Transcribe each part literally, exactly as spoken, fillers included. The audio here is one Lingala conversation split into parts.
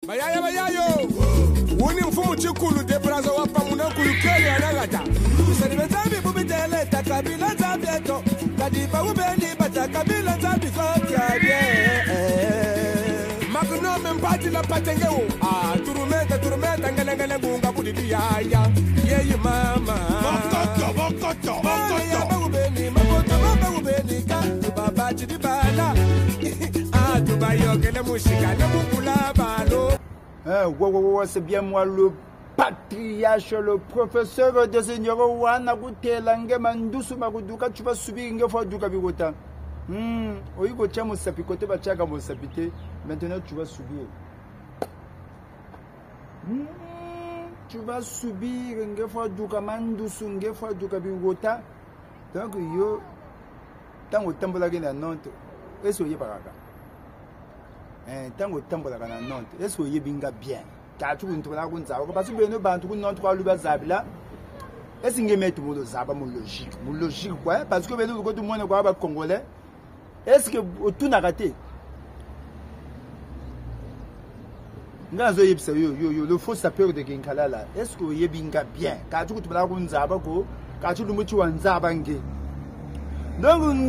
Bayaya bayayo. Wuni mfumu chikulu de braza wapa munakulu kele anagata. Usani bezabi bubitele takabila zabieto. Kadiba ubeni bata kabila zabi kokia. Magnome mpati la patengeo. Ah, turumeta turumeta ngelengele gunga kudidi ya ya. Yeyi mama. Mokoto, mokoto, mokoto. Baba ubeni, makoto baba ubeni ka. Baba chidibala. Ah, tubayo kele mushika le mukula balo. Hein, ouais, ouais, ouais, c'est bien moi le patriarche, le professeur de Seigneur Wana Goutela Ngemandusu Maguduka, tu vas subir une fois du Kabigota. Hum, oui, Gotia Moussapikote, Bachaka Moussapité, maintenant tu vas subir. Hum, tu vas subir une fois du Kamandusu, une fois du Kabigota. Donc, yo, tant au temple à Nantes, et soyez par là. Tant que temps pour la Nantes, est-ce que vous bien bien? Car tu ne trouves pas ça. Parce que nous avons un trois lubas zabla. Est-ce que vous mettez mon zaba mon logique? Mon logique, quoi? Parce que nous avons tout le monde est congolais. Est-ce que tout n'a raté? Nous avons le faux sapeur de Ginkala là. Est-ce que vous bien bien? Car tu ne trouves pas un zaba, car tu ne me tues un zabangue. Donc,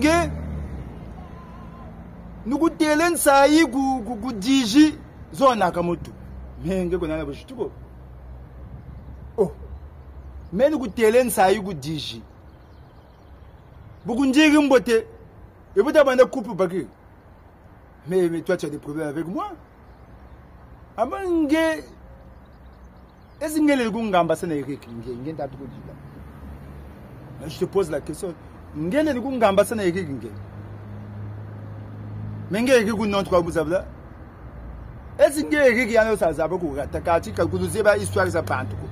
nous goûtons ça y gu gu gu digi zone akamoto mais ngeko na bashituko oh mais nous goûtons ça y gu digi bugunjiri mbote et vous t'avez coupe bagé mais mais toi tu as des problèmes avec moi abange est-ce ngele ngungamba sana yeke ngenge ndatu kodila je te pose la question ngele ngungamba sana yeke ngenge Menge eki non trois buzabla. Est-ce que eki yana sazabe ku gata kati ka kuduze ba histoire za bantu ko.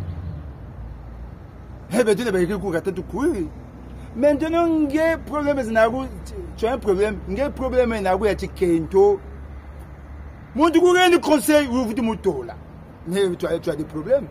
Hebe tune ba eki ku gata tukui. Maintenant nge problème zinagu tu as un problème, nge problème nagu ya tikento. Muntu ku ngeni conseil ou vuti mutola. Mais tu as tu as des problèmes.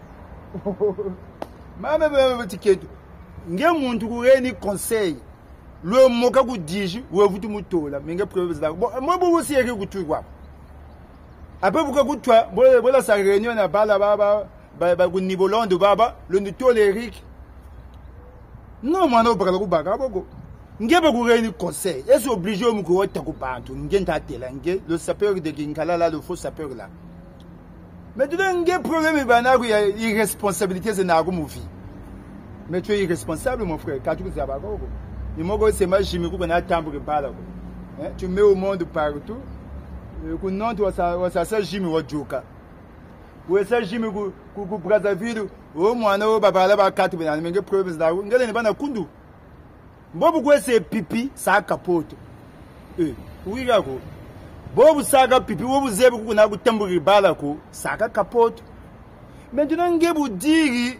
Mama ba tikento. Nge muntu ku ngeni conseil. Le moka ku digi ou vuti mutola menga preuve za bon moi bo aussi eke ku tuwa après pourquoi ku toi bo la sa réunion na bala baba ba ku niveau londo baba le tolérique non moi no bakala ku baka boko ngebe ku réuni conseil est obligé mu ko wata ku bantu ngenta tela nge le sapeur de Ginkala là le faux sapeur là mais tu nge problème ba na ku ya irresponsabilité c'est na ku mu vie mais tu es irresponsable mon frère quand tu sais ba boko. C'est ma chimie qui a tambour parle. Tu mets au monde partout. Que non, tu as ça, ça chimie ou joka. Ou ça chimie ku ku Brazzaville. Oh moi non, baba là bas quatre mais mais problème là. Ngale ne bana kundu. Bobu quoi c'est pipi, ça capote. Eh, oui là ko. Bobu saga pipi, bobu zebe ku na ku tambour bala ko, ça capote. Maintenant ngebu diri.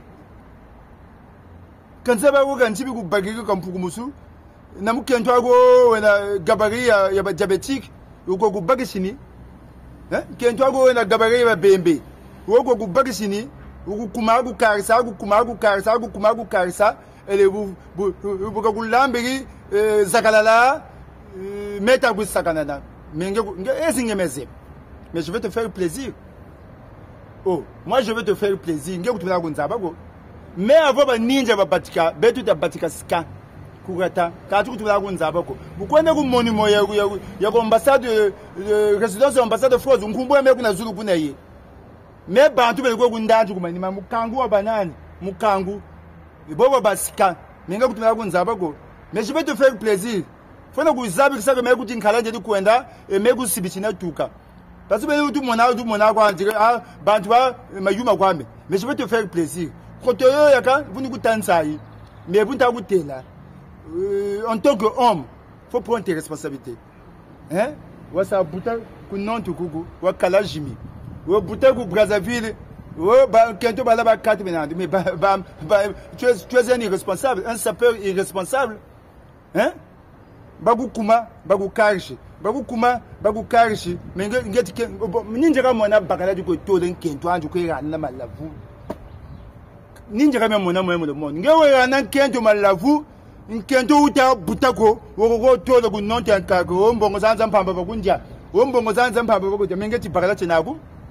Quand ça va vous quand tu veux bagger comme pour musu. Na mukento ago na gabari ya ya diabétique uko kubagi sini eh kento ago na gabari ya bembe uko kubagi sini uko kumagu karisa uko kumagu karisa uko kumagu karisa ele bu bu ko lambiri zakalala meta bu sakanana menge ezinge meze mais je vais te faire plaisir. Oh moi je vais te faire plaisir nge kutula kunzaba go mais avant ba ninja ba batika betu ta batika ska Kurata, quand tu vas à Bako, vous connaissez le monument, il y a l'ambassade de résidence de l'ambassade de France, on comprend même que Zulu Punaye. Mais Bantu le Gunda, Mukangu à banane, Mukangu, le Boba Basika, mais mais je vais te faire plaisir. Faut que vous avez ça que mes une calade de Kwenda et mes goûts Sibitina Tuka. Parce que tout mon âge, tout mon âge, ah, Bantua, Mayuma Kwame. Mais je vais te faire plaisir. Quand tu es vous ne goûtez ça, mais vous n'avez goûté là. Euh, en tant qu'homme, il faut prendre tes responsabilités. Hein? Wasa buta ku non tu kuku, wa kala jimi. Wa buta ku Brazzaville, wa ba kento ba la ba quatre menande, mais ba ba tu es tu es un irresponsable, un sapeur irresponsable. Hein? Bagu kuma, bagu karishi, bagu kuma, bagu karishi, mais ngeti ke ninja ka mona bakala du ko to den kento anju ko ira na malavu. Ninja ka mona mo mo le monde. Ngewe ira na kento malavu. Nkento uta butako woko tolo ku nonta kago mbongo zanza mpamba bakunja mbongo zanza mpamba bakunja mengeti bakala chenaku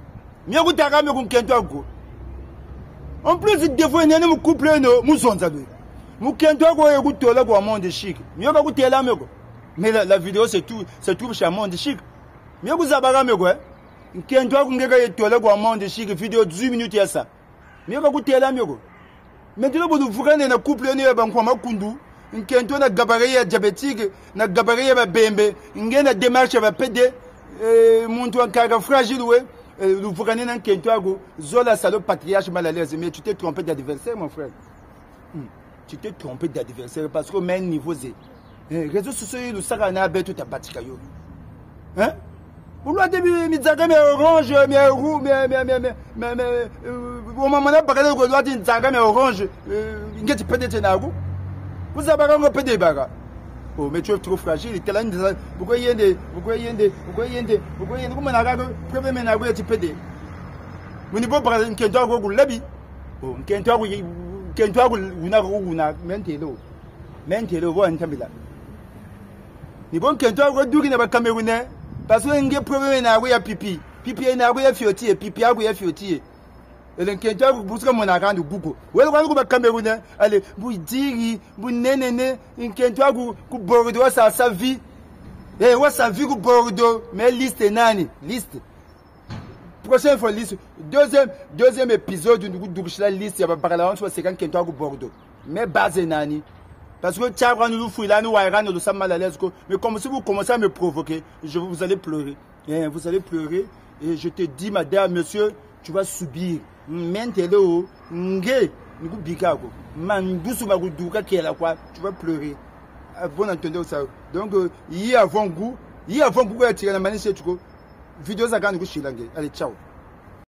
Mieux que ta gamme qu'on kento go. En plus, il défaut une année, mon couple, nous sommes à lui. Mon kento go et goûte là pour un monde chic. Mieux que goûter là, mais la, la vidéo, c'est tout, c'est tout chez un monde chic. Mieux que ça va me go. Kento go et là pour un monde chic, vidéo dix minutes, il y a ça. Mieux que goûter là, mieux go. Maintenant, vous vous rendez dans le couple, vous avez un kundu. Kento na gabarit diabétique, na gabarit ba bembe, ngena démarche ba P D, muntu ankaga fragile ouais, vous vous rendez dans Kento ago, zola salo patriarche mal à l'aise, mais tu t'es trompé d'adversaire mon frère. Tu t'es trompé d'adversaire parce que même niveau c'est. Réseaux sociaux le sarana be tout à batika yo. Hein? Vous l'avez vu, Mizaga mais orange, mais roux, mais mais mais mais mais au moment là parler de loi d'une zaga mais orange, ngeti peut-être na go. Vous avez un peu de bagarre. Oh, mais tu es trop fragile. Il est là, vous voyez, vous voyez, vous voyez, vous voyez, vous voyez, vous voyez, vous voyez, vous voyez, vous ne pouvez pas parler de Kento Go Labi. Oh, Kento Go, Kento Go, vous n'avez pas Mentelo. Mentelo, vous avez un tabila. Ni bon Kento Go, d'où il n'y a pas Camerounais. Parce que vous avez un problème à pipi. Pipi est à fiotier, pipi à fiotier. Et le Kento Go, vous avez un grand Google. Vous avez un Camerounais. Allez, vous dites, vous n'êtes un Kento Go, vous Bordeaux, ça sa vie. Et ouais, sa vie, vous Bordeaux. Mais liste est nani. Liste. Prochaine fois, liste. Deuxième, deuxième épisode de la liste, il y a pas la soit c'est quand Kento Go Bordeaux. Mais base nani. Parce que Tchabra nous fouille là, nous waïra, nous sommes mal à l'aise. Mais comme si vous commencez à me provoquer, je, vous allez pleurer. Et vous allez pleurer. Et je te dis, madame, monsieur, tu vas subir. Maintenant, ngé, nous bikago. Mandousu magoudouka qui est là quoi, tu vas pleurer. Bon entendez ça. Donc, il y a avant goût, il y a avant goût à tirer la manette, tu vois. Vidéo ça gagne, allez, ciao.